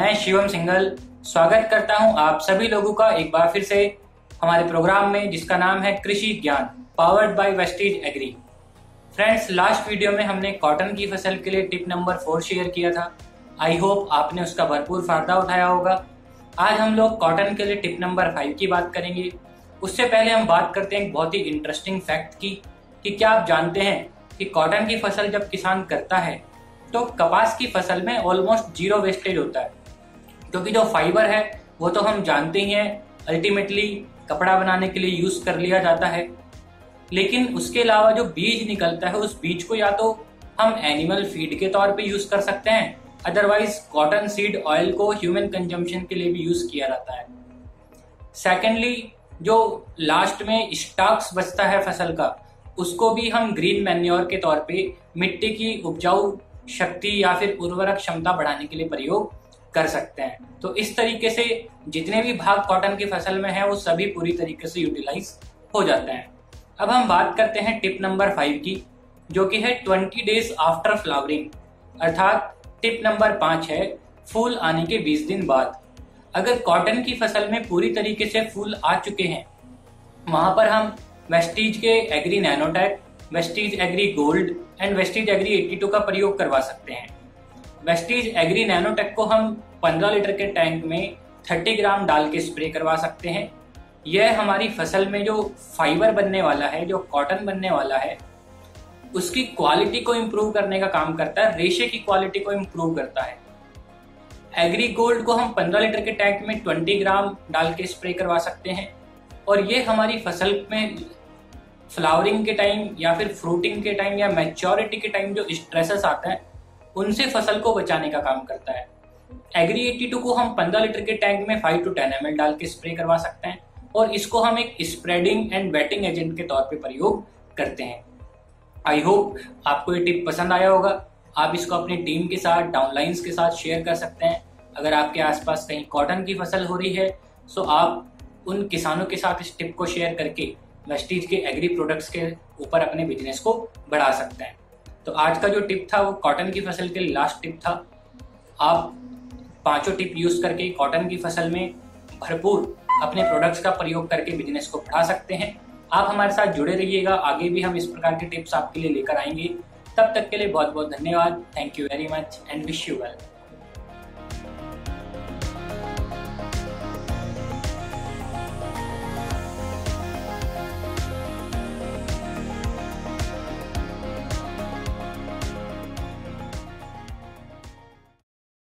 मैं शिवम सिंघल स्वागत करता हूं आप सभी लोगों का एक बार फिर से हमारे प्रोग्राम में, जिसका नाम है Krishi Gyan, powered by Vestige Agri. Friends, last video में हमने कॉटन की फसल के लिए टिप नंबर 4 शेयर किया था। आई होप आपने उसका भरपूर फायदा उठाया होगा। आज हम लोग कॉटन के लिए टिप नंबर 5 की बात करेंगे। उससे पहले हम बात करते हैं एक बहुत ही इंटरेस्टिंग फैक्ट की कि क्या आप जानते हैं कि कॉटन की फसल जब किसान करता है तो कपास की फसल में ऑलमोस्ट जीरो वेस्टेज होता है, क्योंकि जो फाइबर है वो तो हम जानते ही हैं अल्टीमेटली कपड़ा बनाने के लिए यूज कर लिया जाता है, लेकिन उसके अलावा जो बीज निकलता है उस बीज को या तो हम एनिमल फीड के तौर पे यूज कर सकते हैं, अदरवाइज कॉटन सीड ऑयल को ह्यूमन कंजम्पशन के लिए भी यूज किया जाता है। सेकेंडली, जो लास्ट में स्टॉक्स बचता है फसल का, उसको भी हम ग्रीन मैन्योर के तौर पे मिट्टी की उपजाऊ शक्ति या फिर उर्वरक क्षमता बढ़ाने के लिए प्रयोग कर सकते हैं। तो इस तरीके से जितने भी भाग कॉटन की फसल में है वो सभी पूरी तरीके से यूटिलाइज हो जाते हैं। अब हम बात करते हैं टिप नंबर 5 की, जो कि है 20 डेज आफ्टर फ्लावरिंग, अर्थात टिप नंबर 5 है फूल आने के 20 दिन बाद। अगर कॉटन की फसल में पूरी तरीके से फूल आ चुके हैं, वहां पर हम वेस्टीज के Agri Nanotech, Vestige Agri Gold and Vestige Agri 82 का प्रयोग करवा सकते हैं। वेस्टीज एग्री नैनोटेक को हम 15 लीटर के टैंक में 30 ग्राम डाल के स्प्रे करवा सकते हैं। यह हमारी फसल में जो फाइबर बनने वाला है, जो कॉटन बनने वाला है, उसकी क्वालिटी को इम्प्रूव करने का काम करता है, रेशे की क्वालिटी को इम्प्रूव करता है। एग्री गोल्ड को हम 15 लीटर के टैंक में 20 ग्राम डाल के स्प्रे करवा सकते हैं, और ये हमारी फसल में फ्लावरिंग के टाइम या फिर फ्रूटिंग के टाइम या मैच्योरिटी के टाइम जो स्ट्रेसेस आता है उनसे फसल को बचाने का काम करता है। एग्री 82 को हम 15 लीटर के टैंक में 5 to 10 ml डाल के स्प्रे करवा सकते हैं, और इसको हम एक स्प्रेडिंग एंड वेटिंग एजेंट के तौर पे प्रयोग करते हैं। आई होप आपको ये टिप पसंद आया होगा। आप इसको अपनी टीम के साथ, डाउनलाइंस के साथ शेयर कर सकते हैं। अगर आपके आसपास कहीं कॉटन की फसल हो रही है तो आप उन किसानों के साथ इस टिप को शेयर करके वेस्टीज के एग्री प्रोडक्ट्स के ऊपर अपने बिजनेस को बढ़ा सकते हैं। तो आज का जो टिप था वो कॉटन की फसल के लिए लास्ट टिप था। आप 5 टिप यूज करके कॉटन की फसल में भरपूर अपने प्रोडक्ट्स का प्रयोग करके बिजनेस को बढ़ा सकते हैं। आप हमारे साथ जुड़े रहिएगा, आगे भी हम इस प्रकार के टिप्स आपके लिए लेकर आएंगे। तब तक के लिए बहुत बहुत धन्यवाद। Thank you very much and wish you well.